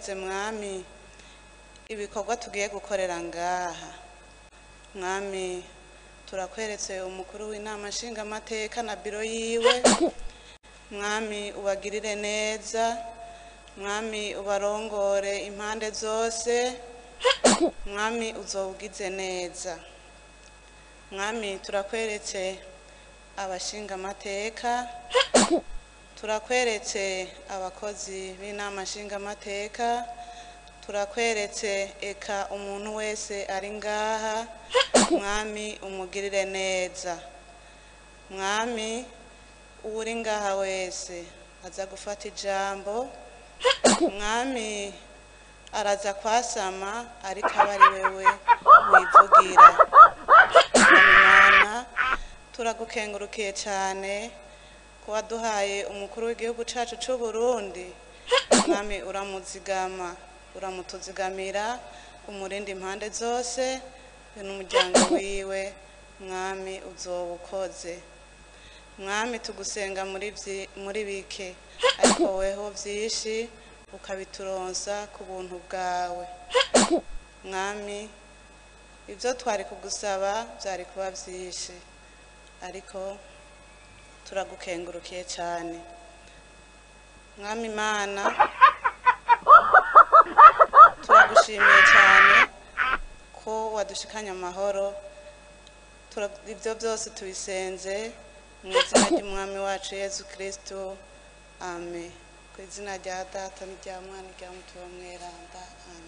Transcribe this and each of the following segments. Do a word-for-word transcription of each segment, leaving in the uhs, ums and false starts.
urakoze mwami ibikorwa tugiye gukorera ngaha. Mwami turakweretse umukuru w'inama nshingamateka na biro yiwe. Mwami ubagirire neza, mwami ubarongore impande zose, mwami uzowugize neza. Mwami turakweretse abashingamateka, turakweretse abakozi b'inama nshingamateka, turakweretse eka umuntu wese ari ngaha. Mwami umugirire neza. Mwami uri ngaha wese aza gufata ijambo, mwami araza kwasama ariko aba ari wewe wivugira. Mwami turagukengurukiye cyane ko waduhaye umukuru w'igihugu cacu c'u Burundi. Mwami uramuzigama, uramutuzigamira, umurindi impande zose n'umuryango wiwe. Mwami uzobukoze. Mwami tugusenga muri muri bike ariko weho vyishi ukabituronsa ku buntu bwawe. Mwami ivyo twari kugusaba byari kuba vyishi ariko turagukengurukiye cyane. Mwami Imana turagushimiye cyane ko wadushikanya amahoro. Ibyo byose tubisenze mu izina ry'umwami wacu Yesu Kristo, amen. Ku izina rya Data n'irya Mwana n'irya Mutima Mweranda, amen.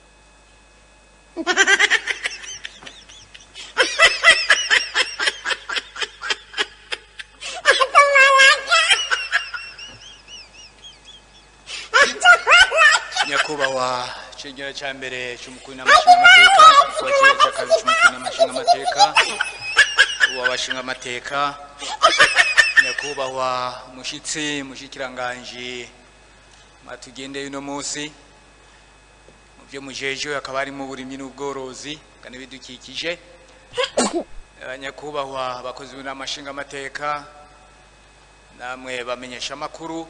Nyakubahwa cengera cya mbere cy'umukuru n'amashingamateka, wakira cya kabiri cy'umukuru n'amashingamateka, w'abashingamateka, nyakubahwa mushitsi mushikiranganje matugendeye uno munsi mu byo mujeje akaba ari mu burimyi n'ubworozi kandi bidukikije. Nyakubahwa abakozi n'amashingamateka, namwe bamenyesha makuru,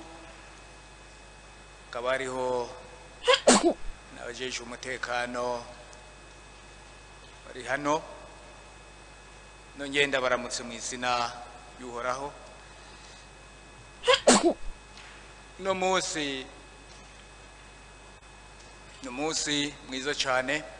akaba ariho n'abajeje umutekano bari hano. Nongenda baramutse mu izina y'Uhoraho. No munsi no munsi mwiza cyane